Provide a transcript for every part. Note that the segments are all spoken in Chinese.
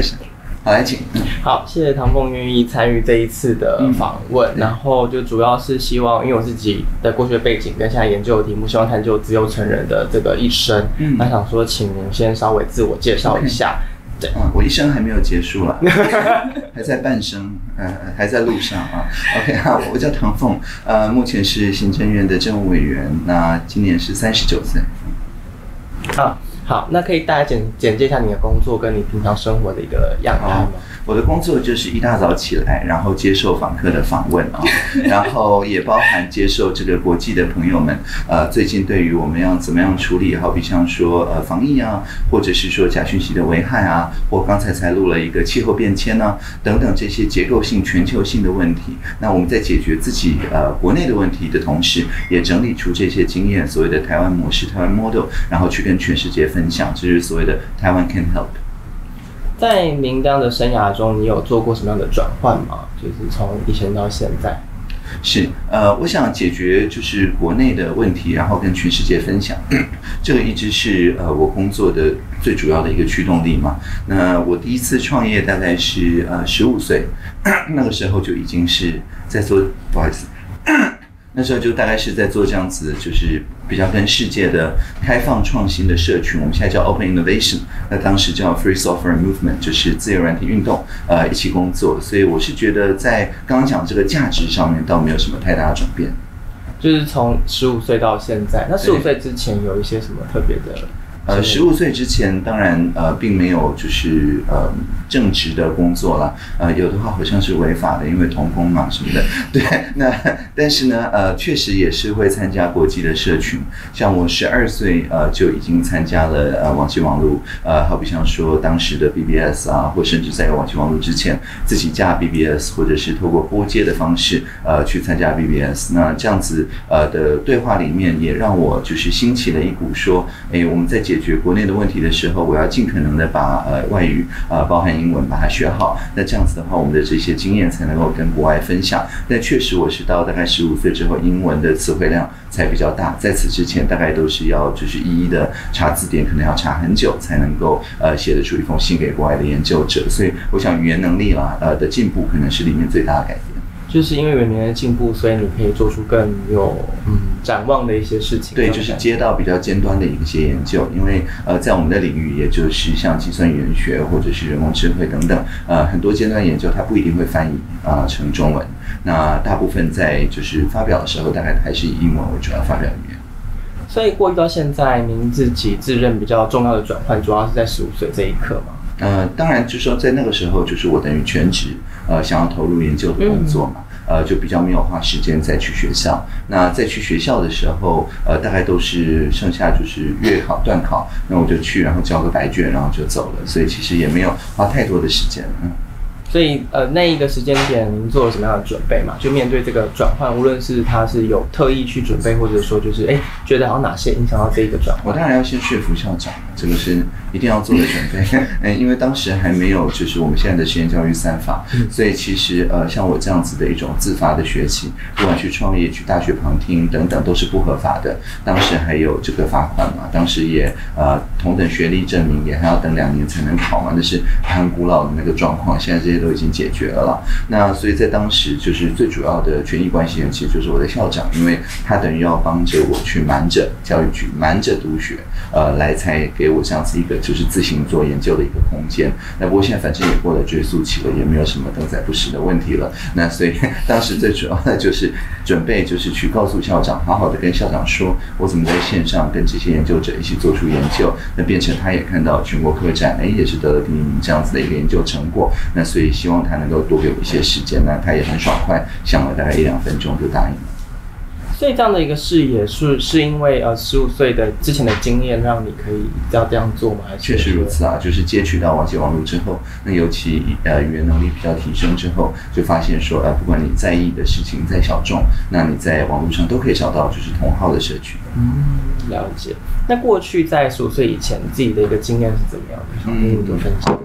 开始。好，来请。 好，谢谢唐凤愿意参与这一次的访问，然后就主要是希望，因为我自己的过去的背景跟现在研究的题目，希望探究自由成人的这个一生。那想说，请您先稍微自我介绍一下。对， 我一生还没有结束了，还在半生，还在路上啊。OK， 好，我叫唐凤，目前是行政院的政务委员，那今年是39岁。 好，那可以大家简介一下你的工作跟你平常生活的一个样态吗？ 我的工作就是一大早起来，然后接受访客的访问啊，然后也包含接受这个国际的朋友们，最近对于我们要怎么样处理，好比像说防疫啊，或者是说假讯息的危害啊，或刚才录了一个气候变迁啊等等这些结构性、全球性的问题。那我们在解决自己国内的问题的同时，也整理出这些经验，所谓的台湾模式、台湾 model， 然后去跟全世界分享，这是所谓的台湾 can help。 在您这样的生涯中，你有做过什么样的转换吗？就是从以前到现在。 是，我想解决就是国内的问题，然后跟全世界分享，这个一直是我工作的最主要的一个驱动力嘛。那我第一次创业大概是15岁，那个时候就已经是在做，不好意思。那时候就大概是在做这样子，就是比较跟世界的开放创新的社群，我们现在叫 Open Innovation， 那当时叫 Free Software Movement， 就是自由软体运动，一起工作。所以我是觉得在刚刚讲这个价值上面倒没有什么太大的转变。 就是从15岁到现在，那15岁之前有一些什么特别的 ？15岁之前，当然并没有就是正职的工作啦，有的话好像是违法的，因为童工嘛什么的。对，那但是呢，确实也是会参加国际的社群，像我12岁就已经参加了网际网路，好比像说当时的 BBS 啊，或甚至在网际网路之前自己架 BBS， 或者是透过拨接的方式去参加 BBS。那这样子的对话里面，也让我就是兴起了一股说，我们在解决国内的问题的时候，我要尽可能的把外语包含英文把它学好。那这样子的话，我们的这些经验才能够跟国外分享。但确实我是到大概15岁之后，英文的词汇量才比较大。在此之前，大概都是要就是一一的查字典，可能要查很久才能够写得出一封信给国外的研究者。所以我想语言能力啦的进步，可能是里面最大的改变。 就是因为语言的进步，所以你可以做出更有展望的一些事情。 对，就是接到比较尖端的一些研究，因为在我们的领域，也就是像计算语言学或者是人工智慧等等，很多尖端研究它不一定会翻译成中文。那大部分在就是发表的时候，大概还是以英文为主要发表语言。 所以过去到现在，您自己自认比较重要的转换，主要是在15岁这一刻嘛？ 当然就是说在那个时候，就是我等于全职想要投入研究的工作嘛。就比较没有花时间再去学校。那在去学校的时候，大概都是剩下就是月考、段考，那我就去，然后交个白卷，然后就走了。所以其实也没有花太多的时间。 所以那一个时间点，您做了什么样的准备嘛？就面对这个转换，无论是他是有特意去准备，或者说就是觉得好像哪些影响到这一个转换？ 我当然要先说服校长，这个是一定要做的准备。因为当时还没有就是我们现在的实验教育3法，所以其实像我这样子的一种自发的学习，不管去创业、去大学旁听等等，都是不合法的。当时还有这个罚款嘛，当时也同等学历证明也还要等2年才能考嘛，那是很古老的那个状况。现在这些都已经解决了啦。那所以在当时就是最主要的权益关系人其实就是我的校长，因为他等于要帮着我去瞒着教育局、瞒着督学，来才给我这样子一个就是自行做研究的一个空间。那不过现在反正也过了追溯期了，也没有什么登载不实的问题了。那所以当时最主要的就是准备就是去告诉校长，好好的跟校长说我怎么在线上跟这些研究者一起做出研究，那变成他也看到全国科展也是得了第1名这样子的一个研究成果。那所以希望他能够多给我一些时间，那他也很爽快，想了大概1-2分钟就答应了。 所以这样的一个视野是因为15岁的之前的经验让你可以要这样做吗？ 确实如此啊，就是接触到网际网路之后，那尤其语言能力比较提升之后，就发现说不管你在意的事情再小众，那你在网络上都可以找到就是同好的社群。 了解。那过去在15岁以前自己的一个经验是怎么样的？想跟你多分享。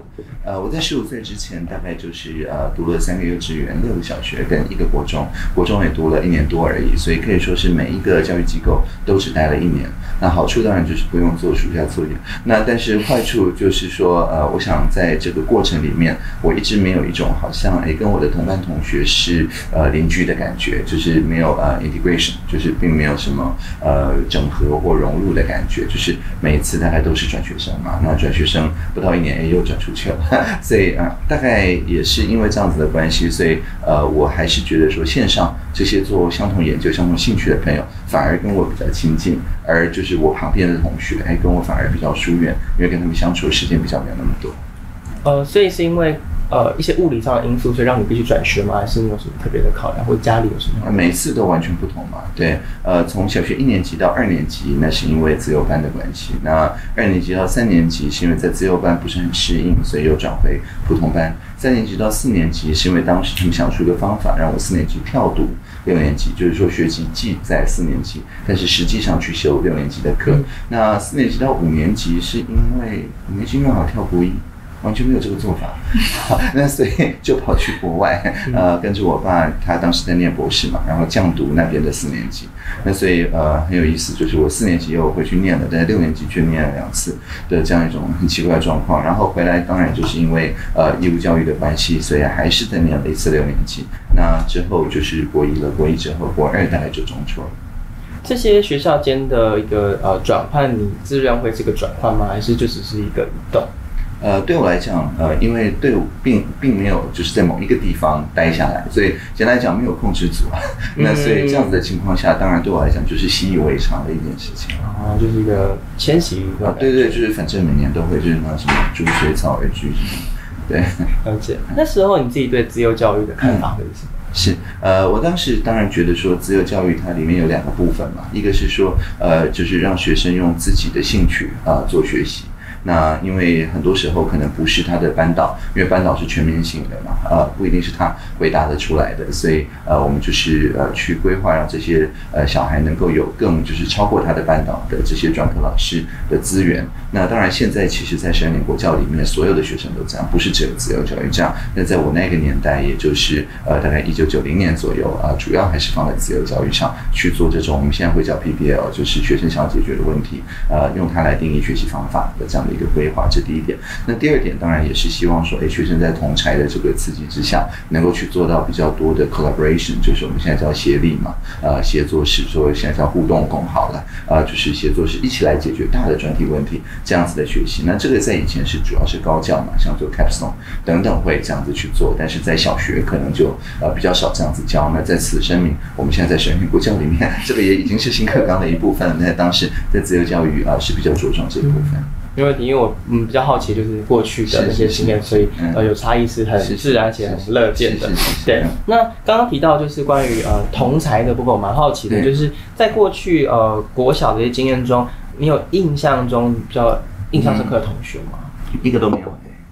我在15岁之前大概就是读了3个幼稚园、6个小学跟1个国中，国中也读了1年多而已，所以可以说是每一个教育机构都只待了1年。那好处当然就是不用做暑假作业，那但是坏处就是说，我想在这个过程里面，我一直没有一种好像跟我的同班同学是邻居的感觉，就是没有integration， 就是并没有什么整合或融入的感觉，就是每一次大概都是转学生嘛，那转学生不到1年又转出去了。所以大概也是因为这样子的关系，所以我还是觉得说线上这些做相同研究、相同兴趣的朋友，反而跟我比较亲近，而就是我旁边的同学，跟我反而比较疏远，因为跟他们相处的时间比较没有那么多。 所以是因为一些物理上的因素，所以让你必须转学吗？还是你有什么特别的考量，或者家里有什么？ 每次都完全不同嘛。对，从小学1年级到2年级，那是因为自由班的关系；那2年级到3年级是因为在自由班不是很适应，所以又转回普通班。3年级到4年级是因为当时他们想出一个方法，让我4年级跳读6年级，就是说学籍既在4年级，但是实际上去修6年级的课。那4年级到5年级是因为5年级没有好跳国1。完全没有这个做法，好，那所以就跑去国外，跟着我爸，他当时在念博士嘛，然后降读那边的4年级，那所以很有意思，就是我4年级又回去念了，但是6年级却念了2次的这样一种很奇怪的状况，然后回来当然就是因为义务教育的关系，所以还是再念了1次6年级，那之后就是国1了，国1之后国2大概就中辍了。 这些学校间的一个转换，你自认会是个转换吗？还是就只是一个移动？ 对我来讲，因为对我并没有就是在某一个地方待下来，所以简单来讲没有控制组啊。那所以这样子的情况下，当然对我来讲就是习以为常的一件事情。 就是一个迁徙对，就是反正每年都会，就是那什么逐水草而居什么。对， 了解。那时候你自己对自由教育的看法会是什么？ 是，我当时当然觉得说自由教育它里面有2个部分嘛，一个是说就是让学生用自己的兴趣做学习。那因为很多时候可能不是他的班导，因为班导是全面性的嘛，不一定是他回答得出来的，所以我们就是去规划让这些小孩能够有更就是超过他的班导的这些专科老师的资源。那当然现在其实在12年国教里面，所有的学生都这样，不是只有自由教育这样。那在我那个年代，也就是大概1990年左右主要还是放在自由教育上去做这种我们现在会叫 PBL， 就是学生想要解决的问题，用它来定义学习方法的这样的一个规划，这第一点。那第二点当然也是希望说，学生在同儕的这个刺激之下，能够去做到比较多的 collaboration， 就是我们现在叫协力嘛，协作式，说现在叫互动共好了，就是协作式一起来解决大的专题问题，这样子的学习。那这个在以前是主要是高教嘛，像做 capstone 等等会这样子去做，但是在小学可能就比较少这样子教。那在此声明，我们现在在12年国教里面，这个也已经是新课纲的一部分了。那当时在自由教育是比较着重这一部分。 因为我比较好奇，就是过去的那些经验，所以有差异是很自然且很乐见的。对，那刚刚提到就是关于同侪的部分，我蛮好奇的，就是在过去国小的一些经验中，你有印象中比较印象深刻的同学吗？ 一个都没有。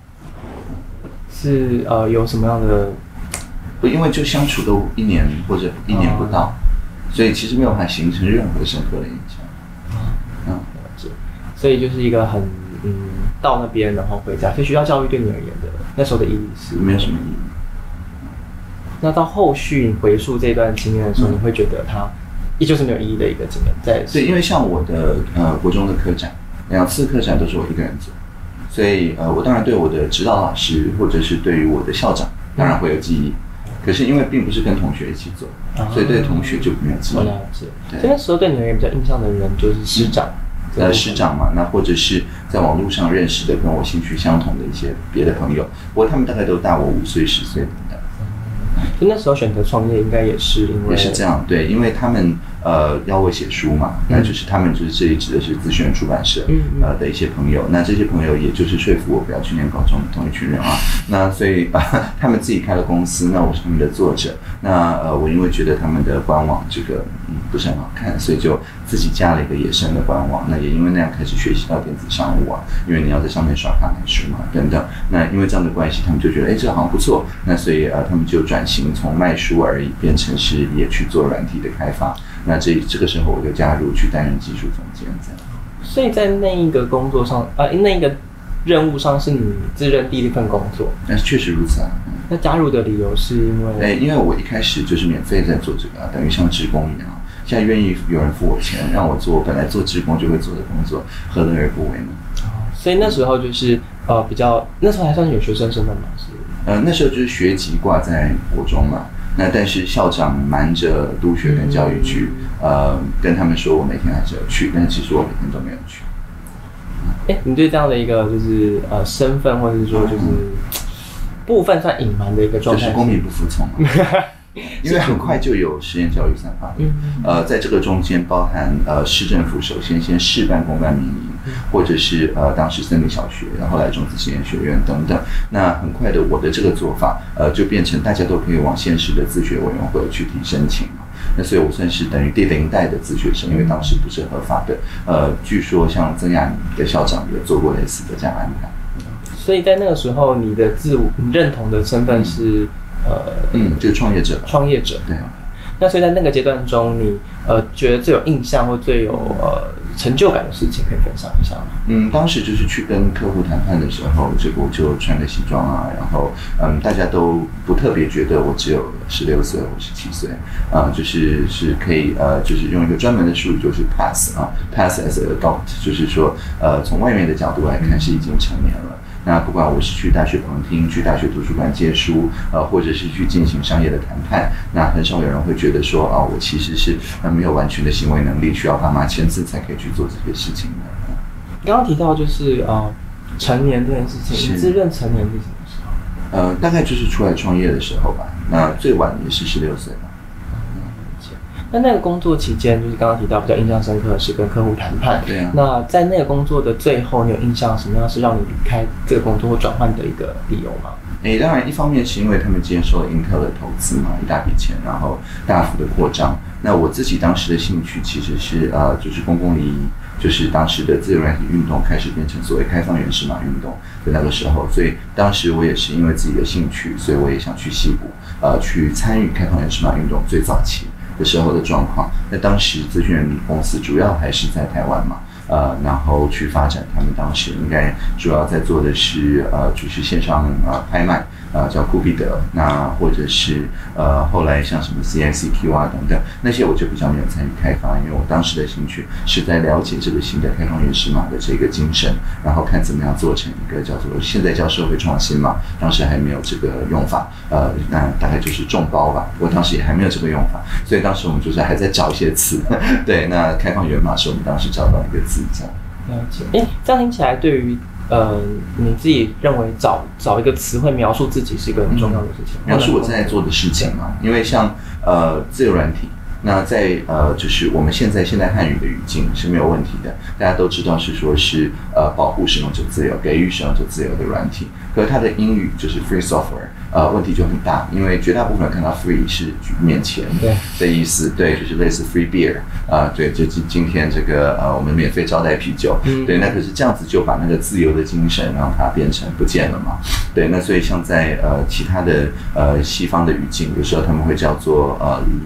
是有什么样的？ 因为就相处都1年或者1年不到，所以其实没有办法形成任何深刻的印象。 所以就是一个很到那边然后回家，所以学校教育对你而言的那时候的意义是没有什么意义。 那到后续你回溯这段经验的时候，你会觉得它依旧是没有意义的一个经验。 对，因为像我的国中的科展，2次科展都是我一个人做，所以我当然对我的指导老师或者是对于我的校长当然会有记忆，可是因为并不是跟同学一起做，所以对同学就没有记忆。 我了解。所以那时候对你而言比较印象的人就是师长。 师长嘛，那或者是在网络上认识的跟我兴趣相同的一些别的朋友，不过他们大概都大我5岁10岁等等。 就那时候选择创业，应该也是因为也是这样，对，因为他们要我写书嘛，那就是他们就是这里指的是资讯出版社的一些朋友，那这些朋友也就是说服我不要去念高中的同一群人啊，那所以他们自己开了公司，那我是他们的作者，那我因为觉得他们的官网这个不是很好看，所以就自己加了一个野生的官网，那也因为那样开始学习到电子商务啊，因为你要在上面刷卡买书嘛等等，那因为这样的关系，他们就觉得这好像不错，那所以他们就转型从卖书而已变成是也去做软体的开发，那这个时候我就加入去担任技术总监这样。 所以在那一个工作上那一个任务上是你自认第一份工作。 但是确实如此啊。 那加入的理由是因为？ 因为我一开始就是免费在做这个，等于像志工一样。现在愿意有人付我钱，让我做本来做志工就会做的工作，何乐而不为呢？ 所以那时候就是比较，那时候还算是有学生身份吗？是？ 那时候就是学籍挂在国中嘛。那但是校长瞒着督学跟教育局，跟他们说我每天还是有去，但是其实我每天都没有去。 你对这样的一个就是身份，或者是说就是部分算隐瞒的一个状态， 就是公民不服从嘛。因为很快就有实验教育3法，在这个中间包含市政府首先试办公办民营，或者是当时森林小学，然后来种子实验学院等等。那很快的，我的这个做法就变成大家都可以往县市的自学委员会去提申请嘛。那所以我算是等于第0代的自学生，因为当时不是合法的。据说像曾雅妮的校长有做过类似的这样安排。 所以在那个时候，你的你认同的身份是？ 就是创业者。 创业者， 对。 那所以在那个阶段中，你觉得最有印象或最有成就感的事情，可以分享一下吗？ 当时就是去跟客户谈判的时候，这个我就穿个西装啊，然后大家都不特别觉得我只有16岁或17岁，就是可以就是用一个专门的术语，就是 pass as an adult， 就是说从外面的角度来看是已经成年了。那不管我是去大学旁听、去大学图书馆借书，或者是去进行商业的谈判，那很少有人会觉得说我其实是没有完全的行为能力，需要爸妈签字才可以去做这些事情的。 刚刚提到就是成年这件事情，你自认成年是什么时候？ 大概就是出来创业的时候吧。那最晚也是16岁吧。 那个工作期间，就是刚刚提到比较印象深刻的是跟客户谈判。 对啊。 那在那个工作的最后，你有印象什么样是让你离开这个工作或转换的一个理由吗？ 当然，一方面是因为他们接受了 Intel 的投资嘛，一大笔钱，然后大幅的扩张。那我自己当时的兴趣其实是就是公共利益，就是当时的自由软体运动开始变成所谓开放原始码运动的那个时候，所以当时我也是因为自己的兴趣，所以我也想去矽谷去参与开放原始码运动最早期的时候的状况。那当时资讯人公司主要还是在台湾嘛，然后去发展他们当时应该主要在做的是就是线上拍卖，叫酷比德，那或者是后来像什么 CICQ 啊等等，那些我就比较没有参与开发，因为我当时的兴趣是在了解这个新的开放原始码的这个精神，然后看怎么样做成一个叫做现在叫社会创新嘛，当时还没有这个用法，那大概就是众包吧，我当时也还没有这个用法，所以当时我们就是还在找一些词，对，那开放源码是我们当时找到一个字这样。 了解，这样听起来对于你自己认为找一个词汇描述自己是一个很重要的事情， 描述我正在做的事情嘛。因为像自由软体，那在就是我们现在汉语的语境是没有问题的，大家都知道是说是保护使用者自由、给予使用者自由的软体，可是它的英语就是 free software。问题就很大，因为绝大部分人看到 free 是面前的意思，对，就是类似 free beer，对，就今天这个我们免费招待啤酒，对，那可是这样子就把那个自由的精神让它变成不见了嘛，对，那所以像在其他的西方的语境，有时候他们会叫做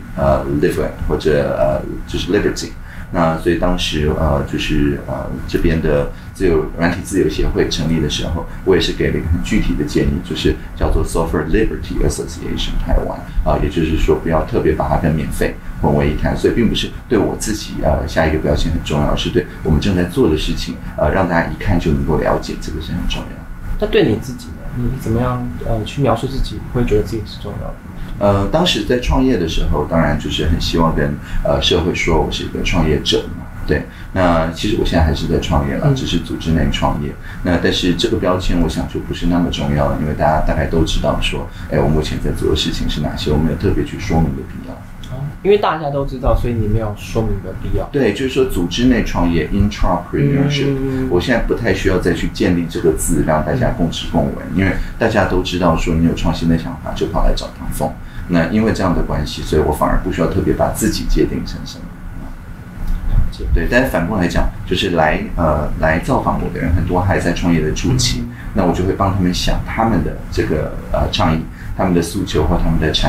live 或者就是 liberty。那所以当时就是这边的软体自由协会成立的时候，我也是给了一个很具体的建议，就是叫做 Software Liberty Association 台湾也就是说不要特别把它跟免费混为一谈，所以并不是对我自己下一个标签很重要，而是对我们正在做的事情让大家一看就能够了解，这个是很重要。 那对你自己呢？你怎么样去描述自己，会觉得自己是重要的？ 当时在创业的时候，当然就是很希望跟社会说我是一个创业者嘛，对。那其实我现在还是在创业了，只是组织内创业。那但是这个标签，我想就不是那么重要了，因为大家大概都知道说，我目前在做的事情是哪些，我没有特别去说明的必要。 因为大家都知道，所以你没有说明的必要。 对，就是说组织内创业 （intrapreneurship），我现在不太需要再去建立这个字，让大家共识共闻，因为大家都知道说你有创新的想法，就跑来找唐凤。那因为这样的关系，所以我反而不需要特别把自己界定成什么。对，但是反过来讲，就是来造访我的人很多还在创业的初期，那我就会帮他们想他们的这个倡议、他们的诉求或他们的产品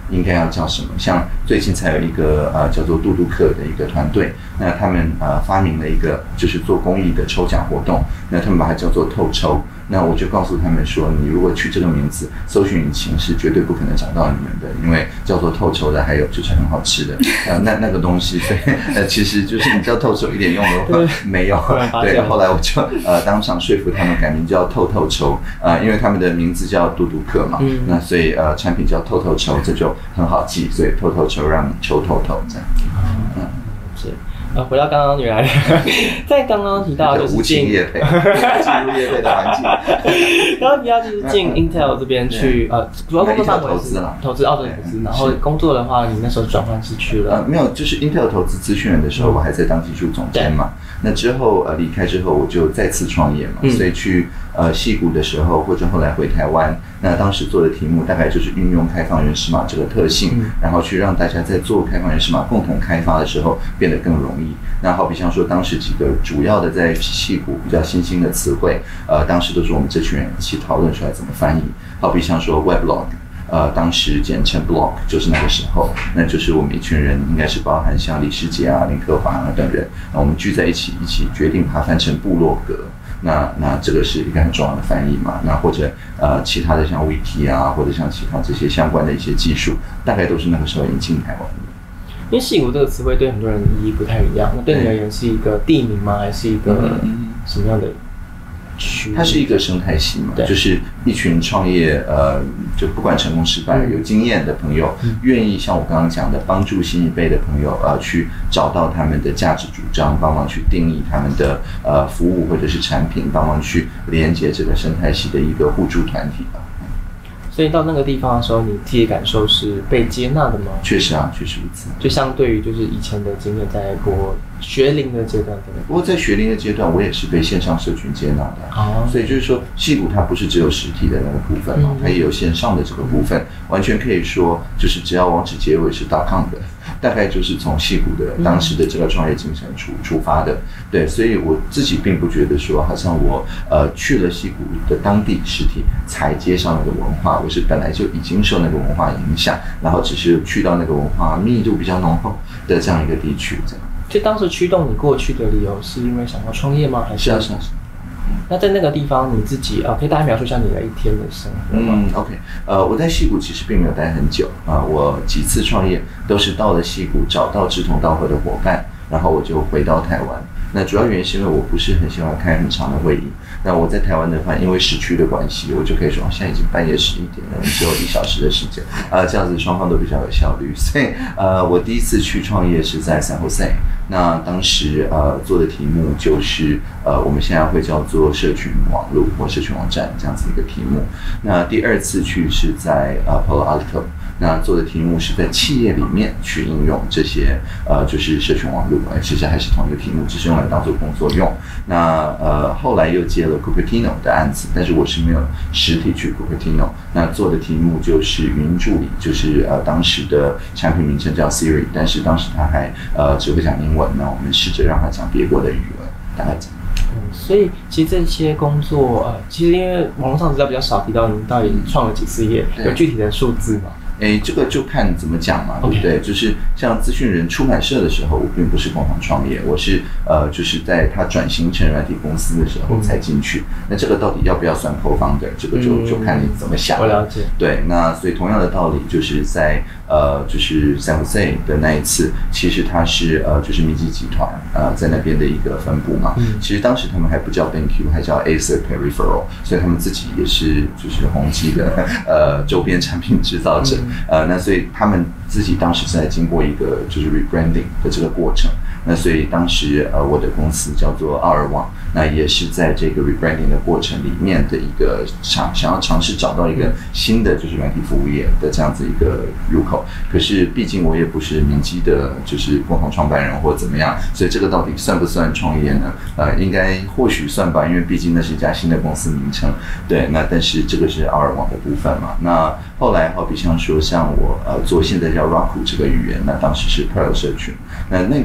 应该要叫什么。像最近才有一个叫做杜杜克的一个团队，那他们发明了一个就是做公益的抽奖活动，那他们把它叫做透抽。那我就告诉他们说，你如果取这个名字，搜寻引擎是绝对不可能找到你们的，因为叫做透抽的还有就是很好吃的那个东西，所以其实就是你叫透抽一点用都没有。对，后来我就当场说服他们改名叫透透抽，因为他们的名字叫杜杜克嘛，那所以产品叫透透抽，这就很好记，所以透透抽让你抽透透这样。 是。回到刚刚原来在刚刚提到就是无情业配，进入业配的环境。 刚刚提到就是进 Intel 这边去主要工作范围是投资澳洲投资，然后工作的话，你那时候转换是去了没有，就是 Intel 投资资讯人的时候，我还在当技术总监嘛。那之后离开之后，我就再次创业嘛，所以去矽谷的时候，或者后来回台湾，那当时做的题目大概就是运用开放源码码这个特性，然后去让大家在做开放源码码共同开发的时候变得更容易。那好比像说，当时几个主要的在矽谷比较新兴的词汇，当时都是我们这群人一起讨论出来怎么翻译。好比像说 Weblog，当时简称 blog， 就是那个时候，那就是我们一群人，应该是包含像李世杰啊、林克华等人，我们聚在一起决定把它翻成部落格。那这个是一个很重要的翻译嘛？那或者其他的像 Wiki 啊，或者像其他这些相关的一些技术，大概都是那个时候引进台湾的。 因为矽谷这个词汇对很多人的意义不太一样，那对你而言是一个地名吗？还是一个什么样的区？ 它是一个生态系嘛，就是一群创业就不管成功失败有经验的朋友，愿意像我刚刚讲的，帮助新一辈的朋友去找到他们的价值主张，帮忙去定义他们的服务或者是产品，帮忙去连接这个生态系的一个互助团体吧。 所以到那个地方的时候，你自己的感受是被接纳的吗？ 确实啊，确实如此。 就相对于就是以前的经验，在学龄的阶段， 不过在学龄的阶段，我也是被线上社群接纳的。所以就是说，矽谷它不是只有实体的那个部分嘛，它也有线上的这个部分，完全可以说就是只要网址结尾是 .com 的，大概就是从矽谷的当时的这个创业精神出发的。对，所以我自己并不觉得说，好像我去了矽谷的当地实体才接上那个文化，我是本来就已经受那个文化影响，然后只是去到那个文化密度比较浓厚的这样一个地区，这样。 就当时驱动你过去的理由是因为想要创业吗？还是？ 是啊。 那在那个地方你自己可以大概描述一下你的一天的生活吗 ？OK， 我在矽谷其实并没有待很久我几次创业都是到了矽谷找到志同道合的伙伴，然后我就回到台湾。那主要原因是因为我不是很喜欢开很长的会议。那我在台湾的话，因为时区的关系，我就可以说现在已经半夜11点了，只有1小时的时间这样子双方都比较有效率。所以我第一次去创业是在 San Jose， 那当时做的题目就是我们现在会叫做社群网络或社群网站这样子一个题目。那第二次去是在Palo Alto，那做的题目是在企业里面去应用这些就是社群网络，其实还是同一个题目，只是用来当做工作用。那后来又接了 Cupertino 的案子，但是我是没有实体去 Cupertino。那做的题目就是语音助理，就是当时的产品名称叫 Siri， 但是当时他还只会讲英文，那我们试着让他讲别国的语文，大概这样。 所以其实这些工作其实因为网络上资料比较少提到您到底创了几次业，有具体的数字吗？ 这个就看怎么讲嘛，对不对？就是像资讯人出版社的时候，我并不是共同创业，我是就是在他转型成软体公司的时候才进去。那这个到底要不要算 co-founder？ 这个就看你怎么想。 我了解。对， 那所以同样的道理，就是在就是 San Jose 的那一次，其实它是就是密集集团在那边的一个分部嘛。其实当时他们还不叫 BenQ， 还叫 Acer Peripheral， 所以他们自己也是就是宏基的周边产品制造者。那所以他们自己当时是在经过一个就是 rebranding 的这个过程。那所以当时我的公司叫做奥尔网，那也是在这个 rebranding 的过程里面的一个想要尝试找到一个新的就是软体服务业的这样子一个入口。可是毕竟我也不是明基的就是共同创办人或怎么样，所以这个到底算不算创业呢？应该或许算吧，因为毕竟那是一家新的公司名称。对，那但是这个是奥尔网的部分嘛。那后来好比像我做现在叫 Roku 这个语言，那当时是 Perl 社群，那个完全是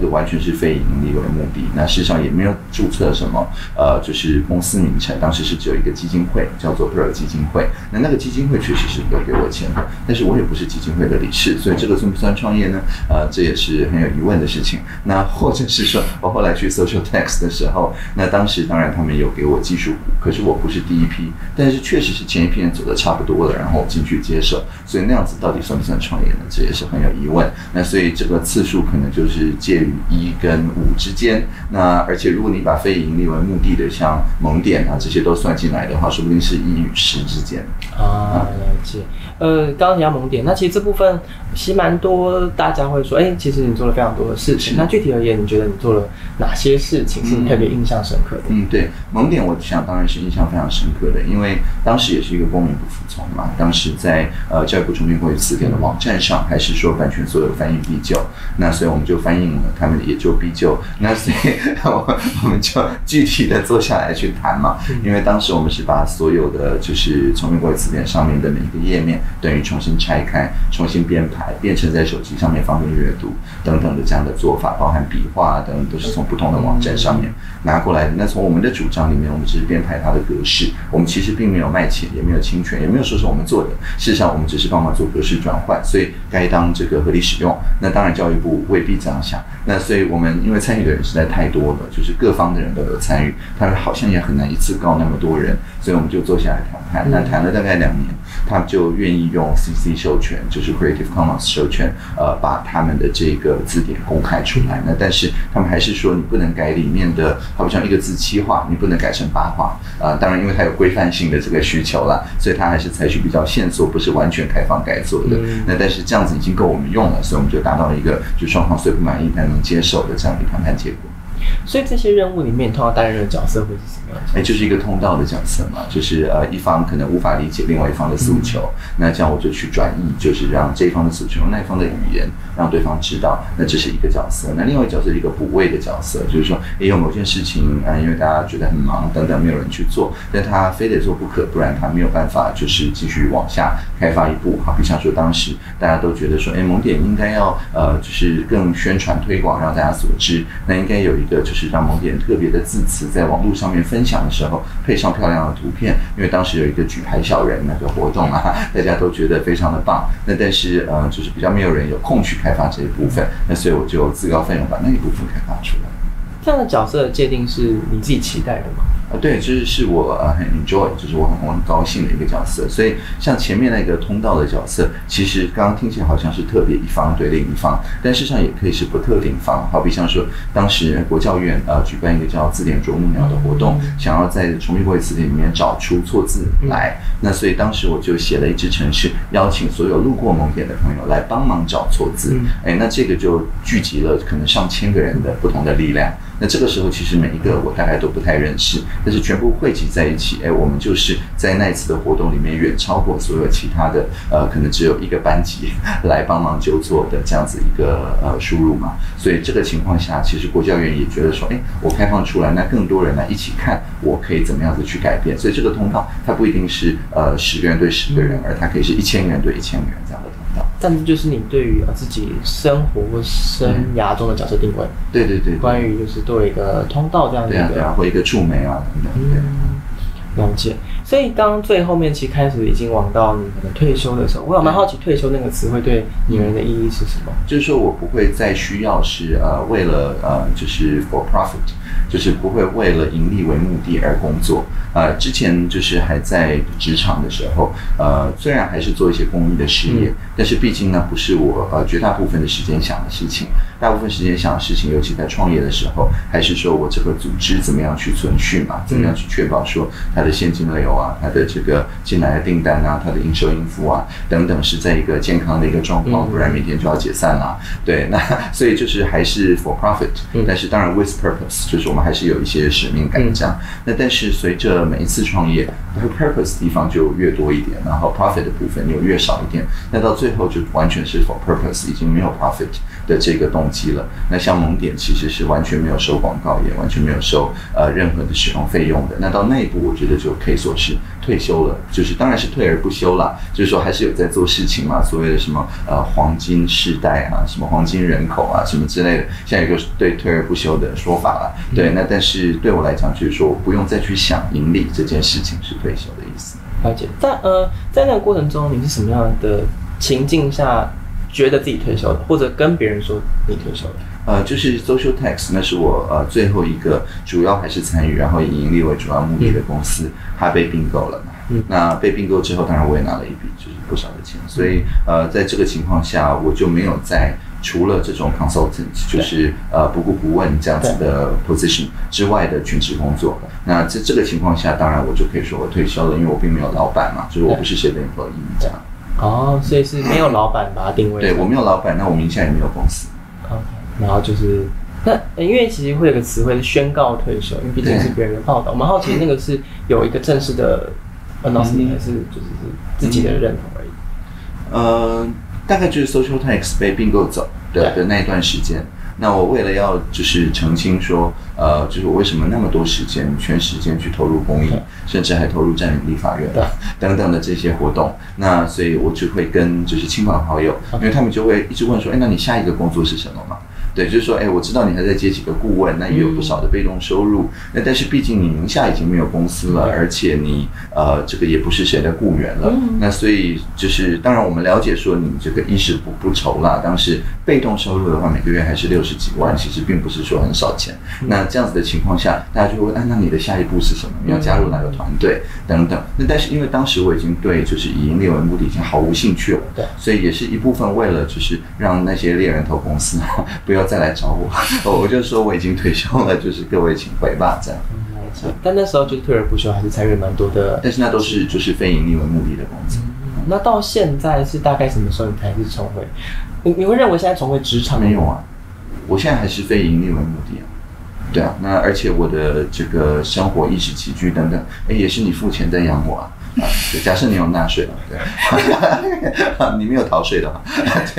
是非盈利为目的，那事实上也没有注册什么就是公司名称，当时是只有一个基金会叫做 Pearl 基金会，那个基金会确实是有给我钱的，但是我也不是基金会的理事，所以这个算不算创业呢？这也是很有疑问的事情。那或者是说我后来去 Social Text 的时候，那当时当然他们有给我技术股，可是我不是第一批，但是确实是前一批人走的差不多了，然后我进去接手，所以那样子到底算不算创业呢？这也是很有疑问。那所以这个次数可能就是介于1跟5之间。那而且如果你把非盈利为目的的像萌点啊这些都算进来的话，说不定是1与10之间。 了解。刚刚提到萌点，那其实这部分其实蛮多大家会说，其实你做了非常多的事情。那具体而言，你觉得你做了哪些事情是你特别印象深刻的？ 对，萌点我想当然是印象非常深刻的，因为当时也是一个公民不服从嘛。当时在教育部重新国语词典的网站上，还是说版权所有翻译必救，那所以我们就翻译了，他们也就必救。那所以我们就具体的坐下来去谈嘛，因为当时我们是把所有的就是重新国语词典上面的每一个页面等于重新拆开、重新编排，变成在手机上面方便阅读等等的这样的做法，包含笔画等等都是从不同的网站上面拿过来的。那从我们的主张里面，我们只是编排它的格式，我们其实并没有卖钱，也没有侵权，也没有说是我们做的。事实上，我们只是帮忙做格式转换，所以该当这个合理使用。那当然，教育部未必这样想。那所以我们因为参与的人实在太多了，就是各方的人都有参与，他们好像也很难一次告那么多人，所以我们就坐下来谈判。那谈了大概2年，他们就愿意用 CC 授权，就是 Creative Commons 授权，把他们的这个字典公开出来。那但是他们还是说，你不能改里面的，好像一个字7画，你不能改成8画。当然，因为它有规范性的这个需求啦，所以它还是采取比较限缩，不是完全开放改作的。那但是这样子已经够我们用了，所以我们就达到了一个就双方虽不满意但能接受的这样的谈判结果。 所以这些任务里面，通常担任的角色会是什么样的？ 就是一个通道的角色嘛，就是一方可能无法理解另外一方的诉求，那这样我就去转译，就是让这一方的诉求用那一方的语言让对方知道，那这是一个角色。那另外一个角色是一个补位的角色，就是说有某件事情因为大家觉得很忙等等，没有人去做，但他非得做不可，不然他没有办法就是继续往下开发一步。好比像说当时大家都觉得说萌点应该要就是更宣传推广，让大家所知，那应该有一个就是让萌点特别的字词在网络上面分享的时候配上漂亮的图片，因为当时有一个举牌小人那个活动大家都觉得非常的棒，那但是就是比较没有人有空去开发这一部分，那所以我就自告奋勇把那一部分开发出来。 这样的角色的界定是你自己期待的吗？ 对，是我很 enjoy， 就是我很高兴的一个角色。所以像前面那个通道的角色，其实刚刚听起来好像是特别一方对另一方，但事实上也可以是不特定方。好比像说，当时国教院举办一个叫字典啄木鸟的活动，想要在重新国语词典里面找出错字来，那所以当时我就写了一支程式，邀请所有路过萌点的朋友来帮忙找错字。那这个就聚集了可能上千个人的不同的力量。那这个时候其实每一个我大概都不太认识，但是全部汇集在一起，我们就是在那一次的活动里面远超过所有其他的可能只有一个班级来帮忙纠错的这样子一个输入嘛。所以这个情况下，其实国教院也觉得说，我开放出来，那更多人来一起看，我可以怎么样子去改变。所以这个通道它不一定是10个人对10个人，而它可以是1000个人对1000个人这样的通道。 但这就是你对于自己生活或生涯中的角色定位。 对， 关于就是做一个通道这样的一个， 对啊，或一个触媒啊等等。 了解。所以刚最后面其实开始已经往到你可能退休的时候，我蛮好奇退休那个词汇对你人的意义是什么？ 就是说我不会再需要是为了就是 for profit， 就是不会为了盈利为目的而工作。之前就是还在职场的时候，虽然还是做一些公益的事业，但是毕竟呢不是我绝大部分的时间想的事情。大部分时间想的事情，尤其在创业的时候，还是说我这个组织怎么样去存续嘛，怎么样去确保说它的现金流啊，它的这个进来的订单啊，它的应收应付啊等等是在一个健康的一个状况，不然每天就要解散啦。对，那所以就是还是 for profit， 但是当然 with purpose， 就是我们还是有一些使命感这样。那但是随着每一次创业，那个 purpose 的地方就越多一点，然后 profit 的部分又越少一点，那到最后就完全是 for purpose， 已经没有 profit 的这个动机了。那像萌点其实是完全没有收广告，也完全没有收任何的使用费用的。那到那一步，我觉得就可以说是退休了，就是当然是退而不休啦，就是说还是有在做事情嘛，所谓的什么黄金世代啊，什么黄金人口啊，什么之类的，现在有个对退而不休的说法啦。对，那但是对我来讲，就是说我不用再去想盈利这件事情是退休的意思。 了解。但在那个过程中，你是什么样的情境下觉得自己退休的，或者跟别人说你退休了？ 就是 Social Text， 那是我最后一个主要还是参与，然后以盈利为主要目的的公司，它被并购了嘛。那被并购之后，当然我也拿了一笔就是不少的钱，所以在这个情况下，我就没有在除了这种 consultant， 就是不顾不问这样子的 position 之外的全职工作。那这个情况下，当然我就可以说我退休了，因为我并没有老板嘛，就是我不是谁的 employee 这样。 哦，所以是没有老板把它定位。 对，我没有老板，那我名下也没有公司。 OK， 然后就是那因为其实会有个词汇是宣告退休，因为毕竟是别人的报道。我们好奇那个是有一个正式的 announcement，还是就是自己的认同而已？ 大概就是 Social Text 被并购走的那一段时间。那我为了要就是澄清说，就是我为什么那么多时间全时间去投入公益，甚至还投入占领立法院等等的这些活动，那所以我就会跟就是亲朋好友，因为他们就会一直问说，那你下一个工作是什么嘛？对，就是说，我知道你还在接几个顾问，那也有不少的被动收入，那但是毕竟你名下已经没有公司了，而且你这个也不是谁的雇员了，那所以就是当然我们了解说你这个衣食不愁啦，当时被动收入的话每个月还是60几万，其实并不是说很少钱。那这样子的情况下，大家就会问，那你的下一步是什么？你要加入哪个团队等等？那但是因为当时我已经对就是以盈利为目的已经毫无兴趣了，对，所以也是一部分为了就是让那些猎人头公司不要再来找我就说我已经退休了，就是各位请回吧这样。 但那时候就是退而不休，还是参与蛮多的， 但是那都是就是非盈利为目的的工作。 那到现在是大概什么时候你才是重回？你会认为现在重回职场？ 没有啊，我现在还是非盈利为目的啊。对啊，那而且我的这个生活衣食起居等等，也是你付钱在养我啊。假设你有纳税了，对，你没有逃税的话，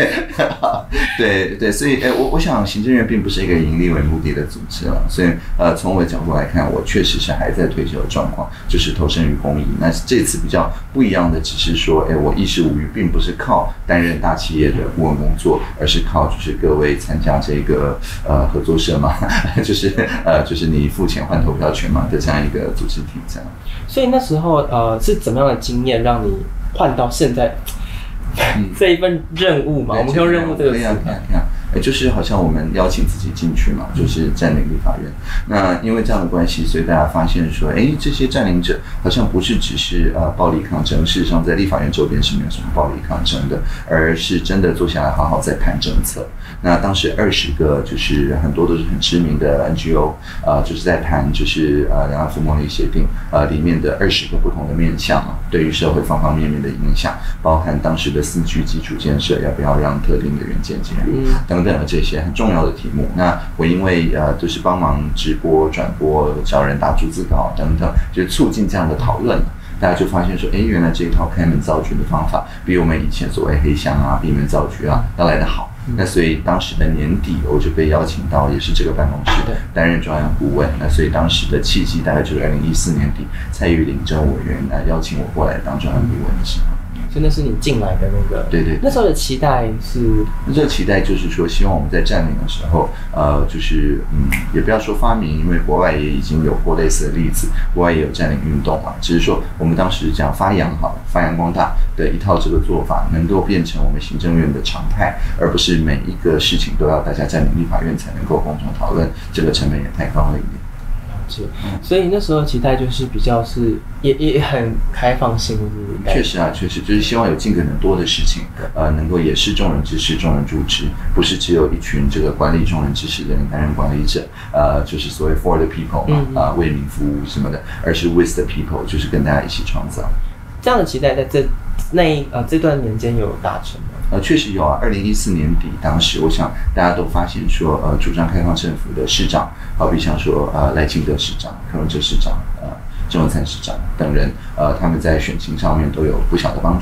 对，所以我想行政院并不是一个盈利为目的的组织了，所以从我的角度来看，我确实是还在退休的状况，就是投身于公益。那这次比较不一样的，只是说，我衣食无虞，并不是靠担任大企业的顾问工作，而是靠就是各位参加这个合作社嘛，就是你付钱换投票权嘛的这样一个组织体这样。 所以那时候是怎么样的经验让你换到现在这一份任务嘛？我们可以用任务这个词。 就是好像我们邀请自己进去嘛，就是占领立法院。那因为这样的关系，所以大家发现说，这些占领者好像不是只是暴力抗争，事实上在立法院周边是没有什么暴力抗争的，而是真的坐下来好好在谈政策。那当时20个就是很多都是很知名的 NGO， 就是在谈就是两岸服贸易协定里面的20个不同的面向嘛，对于社会方方面面的影响，包含当时的4G 基础建设要不要让特定的元件进入等等的这些很重要的题目。那我因为就是帮忙直播转播，找人打逐字稿等等，就促进这样的讨论。大家就发现说，原来这一套开门造局的方法比我们以前所谓黑箱啊、闭门造局啊要来得好。那所以当时的年底，我就被邀请到也是这个办公室担任专案顾问。那所以当时的契机大概就是2014年底，蔡玉玲政务委员来邀请我过来当专案顾问的时候。 所以那是你进来的那个， 对， 那时候的期待是， 那时候期待就是说，希望我们在占领的时候，就是也不要说发明，因为国外也已经有过类似的例子，国外也有占领运动嘛，只是说我们当时这样发扬光大的一套这个做法，能够变成我们行政院的常态，而不是每一个事情都要大家占领立法院才能够共同讨论，这个成本也太高了一点。 所以那时候期待就是比较是也很开放性， 确实就是希望有尽可能多的事情，能够也是众人之事众人助之，不是只有一群这个管理众人之事的人担任管理者，就是所谓 for the people 嘛，为民服务什么的，而是 with the people， 就是跟大家一起创造。 这样的期待在这段年间有达成吗？ 确实有啊。2014年底，当时我想大家都发现说，主张开放政府的市长，好比像说赖清德市长、柯文哲市长、郑文灿市长等人，他们在选情上面都有不小的帮助。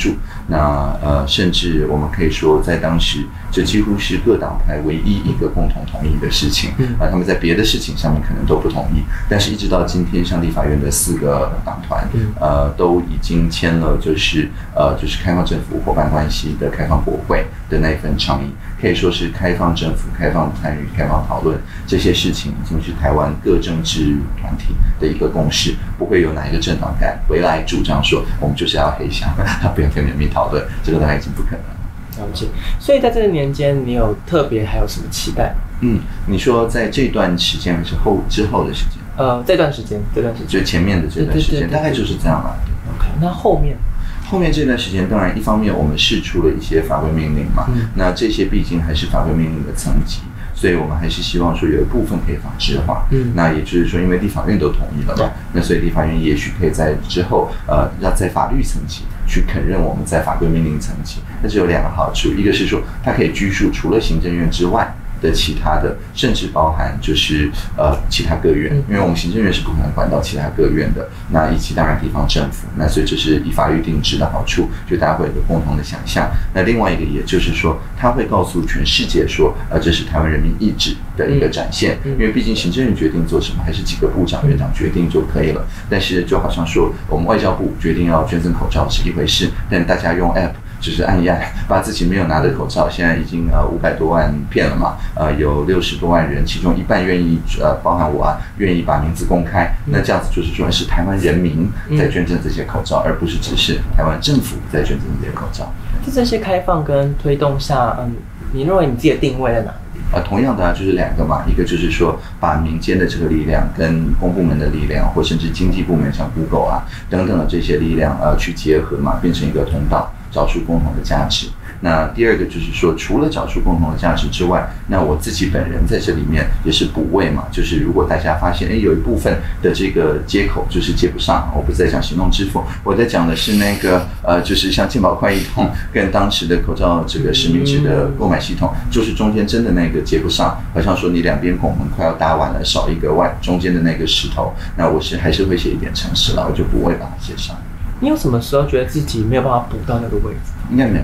那甚至我们可以说，在当时这几乎是各党派唯一一个共同同意的事情。他们在别的事情上面可能都不同意，但是一直到今天，像立法院的4个党团，都已经签了，就是开放政府伙伴关系的开放国会的那一份倡议，可以说是开放政府、开放参与、开放讨论这些事情，已经是台湾各政治团体的一个共识，不会有哪一个政党敢回来主张说我们就是要黑箱，不要跟人民讨论，这个大概已经不可能了。 了解。所以在这个年间，你有特别还有什么期待吗？ 你说在这段时间还是之后的时间？ 这段时间， 就前面的这段时间，大概就是这样了。 OK， 那后面这段时间，当然一方面我们释出了一些法规命令嘛，那这些毕竟还是法规命令的层级，所以我们还是希望说有一部分可以法制化。那也就是说，因为立法院都同意了嘛，那所以立法院也许可以在之后要在法律层级去肯认我们在法规命令层级。那这有2个好处，一个是说它可以拘束除了行政院之外的其他的，甚至包含就是其他各院，因为我们行政院是不可能管到其他各院的，那以及当然地方政府，那所以这是以法律定制的好处，就大家会有个共同的想象。那另外一个也就是说，它会告诉全世界说，这是台湾人民意志的一个展现，因为毕竟行政院决定做什么，还是几个部长、院长决定就可以了。但是就好像说，我们外交部决定要捐赠口罩是一回事，但大家用 App。就是按一按，把自己没有拿的口罩，现在已经500多万片了嘛，有60多万人，其中一半愿意包含我愿意把名字公开，那这样子就是说是台湾人民在捐赠这些口罩，而不是只是台湾政府在捐赠这些口罩。 在这些开放跟推动下，你认为你自己的定位在哪里？ 同样的就是2个嘛，一个就是说把民间的这个力量跟公部门的力量，或甚至经济部门像 Google 等等的这些力量去结合嘛，变成一个通道，找出共同的价值。那第2个就是说，除了找出共同的价值之外，那我自己本人在这里面也是补位嘛，就是如果大家发现有一部分的这个接口就是接不上，我不是在讲行动支付，我在讲的是那个就是像健保快易通跟当时的口罩这个实名制的购买系统，就是中间真的那个接不上，好像说你2边拱门快要搭完了，少一个中间的那个石头，那我还是会写一点程式了，我就不会把它写上。 你有什么时候觉得自己没有办法补到那个位置？ 应该没有。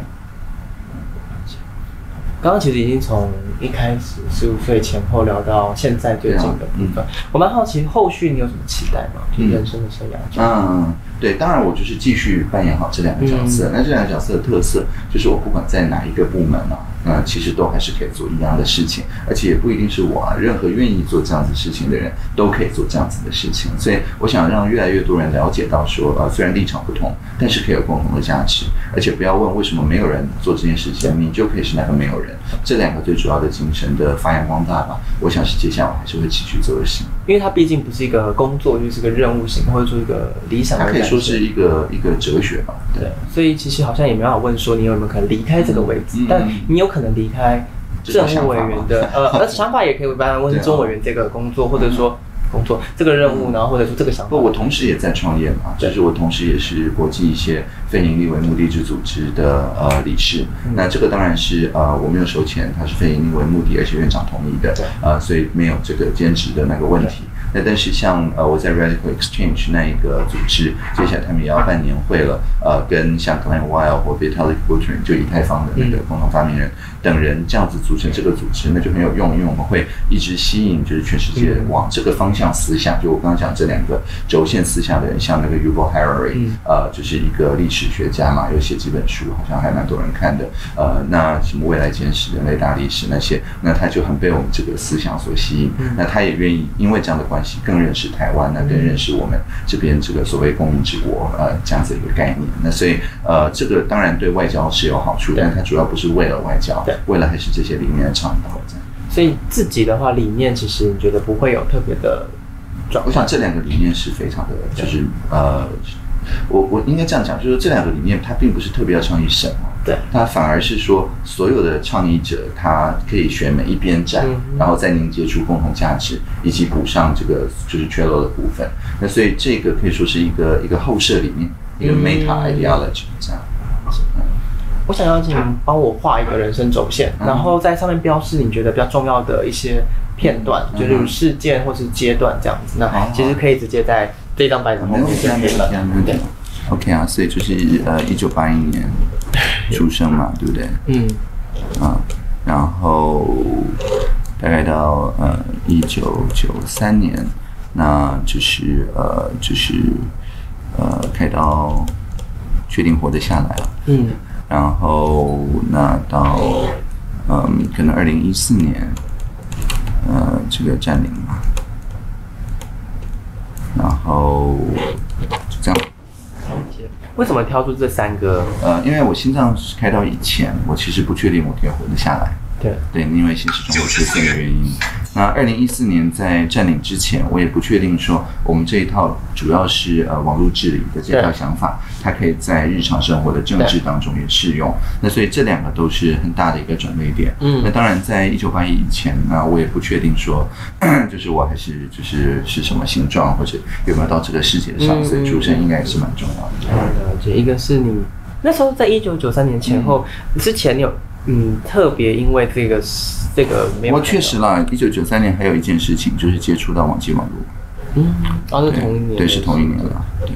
刚刚其实已经从一开始15岁前后聊到现在最近的部分，我蛮好奇后续你有什么期待吗？就人生的生涯。 对，当然我就是继续扮演好这2个角色。那这2个角色的特色就是我不管在哪一个部门其实都还是可以做一样的事情，而且也不一定是我任何愿意做这样子事情的人都可以做这样子的事情。所以我想让越来越多人了解到说，虽然立场不同，但是可以有共同的价值，而且不要问为什么没有人做这件事情，你就可以是那个没有人。这2个最主要的精神的发扬光大吧，我想是接下来我还是会继续做的事。 因为它毕竟不是一个工作，就是个任务型，或者说一个理想的感觉。 它可以说是一个哲学吧。对， 所以其实好像也没办法问说你有没有可能离开这个位置，但你有可能离开政务委员的想法也可以帮他问中委员这个工作，或者说工作这个任务，然后或者说这个想法。 我同时也在创业嘛，就是我同时也是国际一些非营利为目的之组织的理事。那这个当然是我没有收钱，它是非营利为目的，而且院长同意的，所以没有这个兼职的那个问题。那但是像我在 Radical Exchange 那一个组织，接下来他们也要办年会了，跟像 Glenn Weil 或 Vitalik Buterin 就以太坊的那个共同发明人等人这样子组成这个组织，那就很有用，因为我们会一直吸引就是全世界往这个方向思想，就我刚刚讲这2个轴线思想的人，像那个 Yuval Harari，就是一个历史学家嘛，有写几本书，好像还蛮多人看的，那什么未来简史、人类大历史那些，那他就很被我们这个思想所吸引，那他也愿意因为这样的关系更认识台湾，那更认识我们这边这个所谓公民治国这样子一个概念。那所以这个当然对外交是有好处，但它主要不是为了外交，为了还是这些理念的倡导。 所以自己的话，理念其实你觉得不会有特别的转换？ 我想这2个理念是非常的，就是我应该这样讲，就是这2个理念它并不是特别要倡议什么。 对， 它反而是说，所有的倡议者他可以选每一边站，然后再凝结出共同价值，以及补上这个就是缺漏的部分。那所以这个可以说是一个后设理念，一个 meta ideology 这样。 我想要请您帮我画一个人生轴线，然后在上面标示你觉得比较重要的一些片段，就是事件或是阶段这样子。那其实可以直接在这张白纸后面就可以了。 OK 所以就是1981年出生嘛，对不对？然后大概到1993年，那就是开刀确定活得下来了。然后那到可能2014年，这个占领嘛，然后就这样。 为什么挑出这3个？ 因为我心脏开刀以前，我其实不确定我可以活得下来。对，因为心室肿瘤出现的原因。那2014年在占领之前，我也不确定说我们这一套主要是网络治理的这套想法，它可以在日常生活的政治当中也适用。那所以这2个都是很大的一个转捩点。那当然在1981以前，那我也不确定说，就是我还是是什么形状，或者有没有到这个世界上，所以出生应该也是蛮重要的。 了解，一个是你那时候在1993年前后，之前你有特别因为这个没有。 我确实啦，1993年还有一件事情就是接触到网际网络。 是同一年。 对，是同一年了。对。